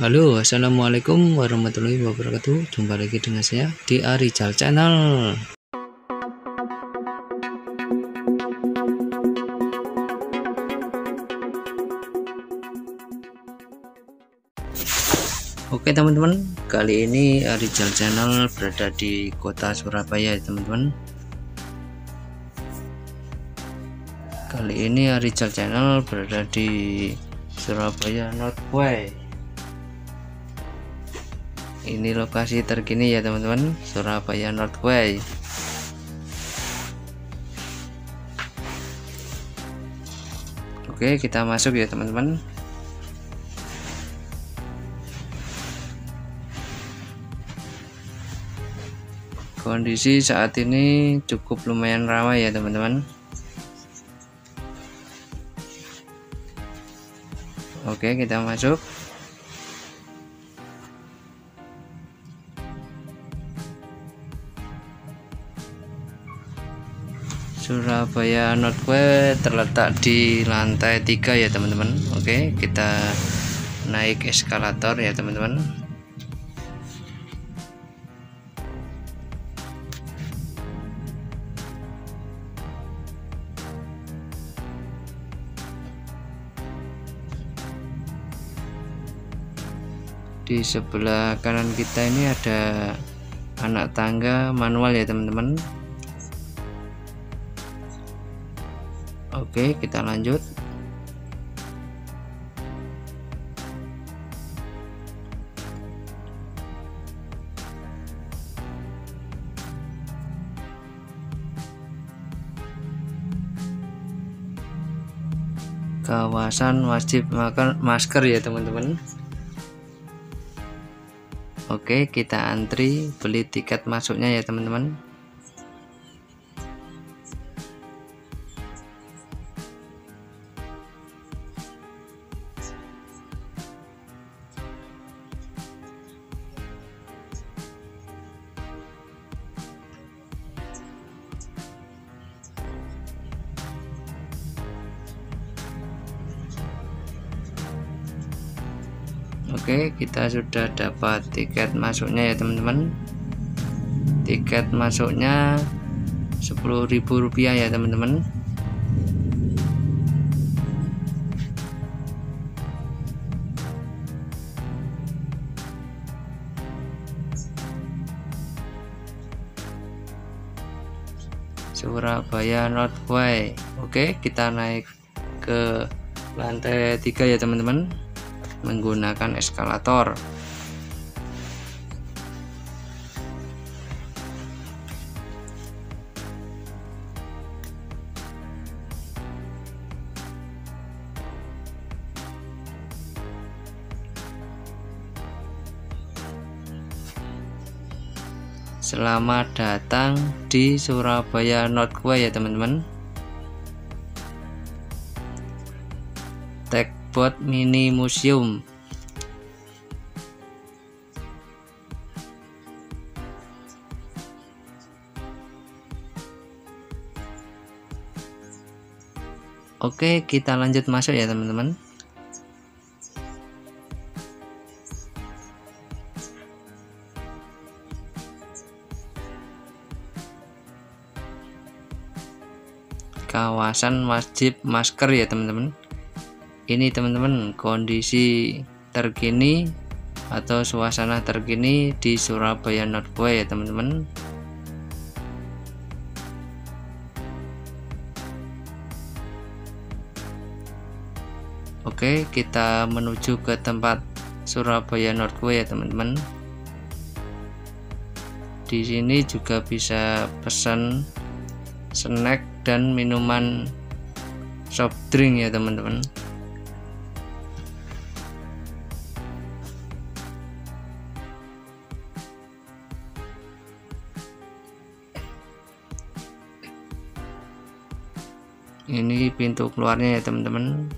Halo, assalamualaikum warahmatullahi wabarakatuh. Jumpa lagi dengan saya di Arijal Channel. Oke teman-teman, kali ini Arijal Channel berada di kota Surabaya ya teman-teman. Kali ini Arijal Channel berada di Surabaya Northway. Ini lokasi terkini ya teman-teman, Surabaya Northway. Oke, kita masuk ya teman-teman. Kondisi saat ini cukup lumayan ramai ya teman-teman. Oke, kita masuk. Surabaya Northway terletak di lantai 3 ya teman-teman. Oke, kita naik eskalator ya teman-teman. Di sebelah kanan kita ini ada anak tangga manual ya teman-teman. Oke, kita lanjut. Kawasan wajib masker ya teman-teman. Oke, kita antri beli tiket masuknya ya teman-teman. Oke, kita sudah dapat tiket masuknya ya teman-teman. Tiket masuknya Rp10.000 ya teman-teman. Surabaya Northway. Oke, kita naik ke lantai 3 ya teman-teman, menggunakan eskalator. Selamat datang di Surabaya Northway ya teman-teman. Techbot Mini Museum. Oke, kita lanjut masuk ya teman-teman. Kawasan wajib masker ya teman-teman. Ini teman-teman kondisi terkini atau suasana terkini di Surabaya Northway ya teman-teman. Oke, kita menuju ke tempat Surabaya Northway ya teman-teman. Di sini juga bisa pesan snack dan minuman soft drink ya teman-teman. Ini pintu keluarnya ya teman-teman.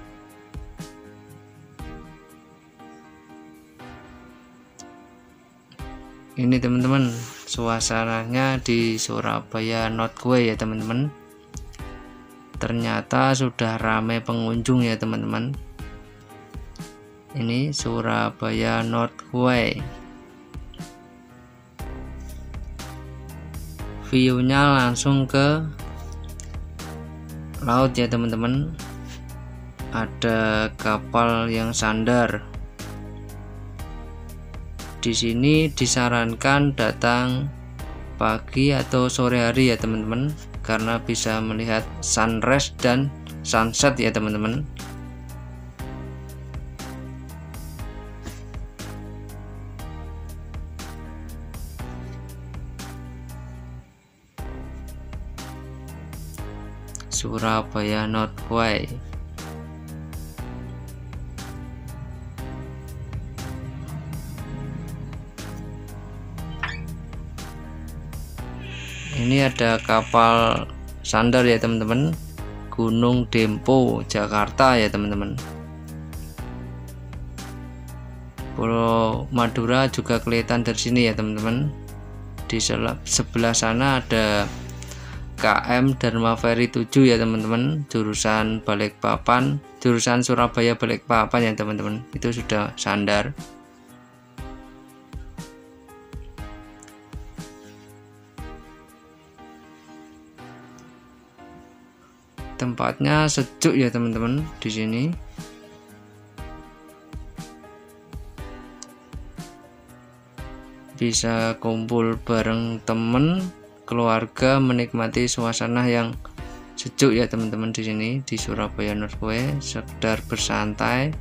Ini teman-teman suasananya di Surabaya Northway ya teman-teman. Ternyata sudah ramai pengunjung ya teman-teman. Ini Surabaya Northway. View-nya langsung ke laut ya teman-teman. Ada kapal yang sandar. Di sini disarankan datang pagi atau sore hari ya teman-teman, karena bisa melihat sunrise dan sunset ya teman-teman. Surabaya Northway. Ini ada kapal sandar ya teman-teman, Gunung Dempo Jakarta ya teman-teman. Pulau Madura juga kelihatan dari sini ya teman-teman. Di sebelah sana ada KM Dharma Ferry 7 ya teman-teman, jurusan Balikpapan, jurusan Surabaya Balikpapan ya teman-teman. Itu sudah sandar. Tempatnya sejuk ya teman-teman di sini. Bisa kumpul bareng temen, keluarga, menikmati suasana yang sejuk ya teman-teman di sini di Surabaya Northway, sekedar bersantai.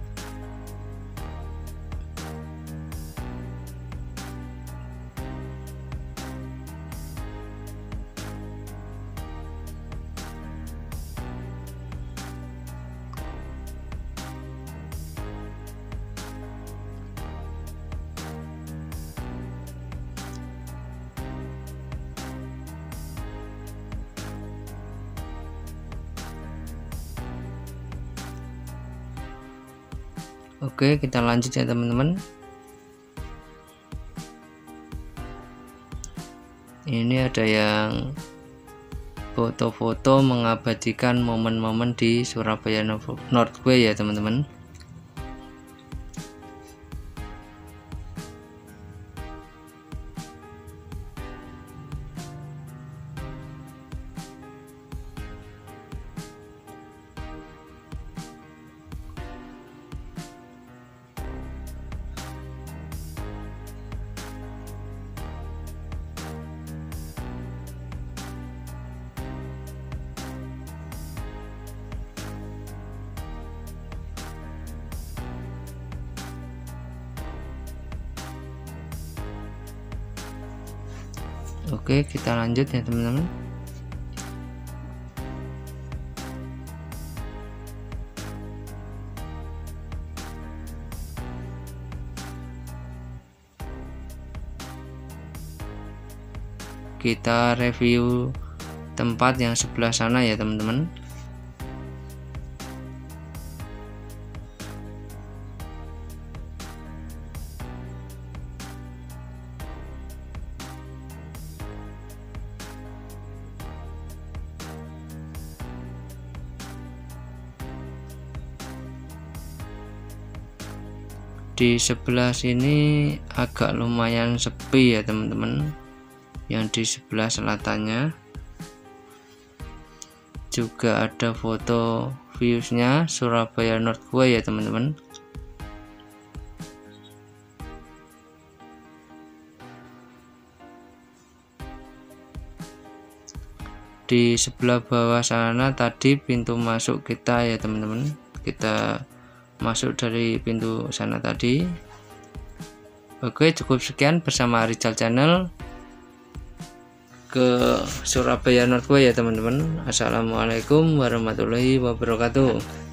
Oke, kita lanjut ya teman-teman. Ini ada yang foto-foto mengabadikan momen-momen di Surabaya Northway ya teman-teman. Oke, kita lanjut ya teman-teman. Kita review tempat yang sebelah sana ya teman-teman. Di sebelah sini agak lumayan sepi ya teman-teman. Yang di sebelah selatannya juga ada foto viewsnya Surabaya Northway ya teman-teman. Di sebelah bawah sana tadi pintu masuk kita ya teman-teman. Kita masuk dari pintu sana tadi. Oke, cukup sekian bersama Rizal Channel ke Surabaya Northway ya teman-teman. Assalamualaikum warahmatullahi wabarakatuh.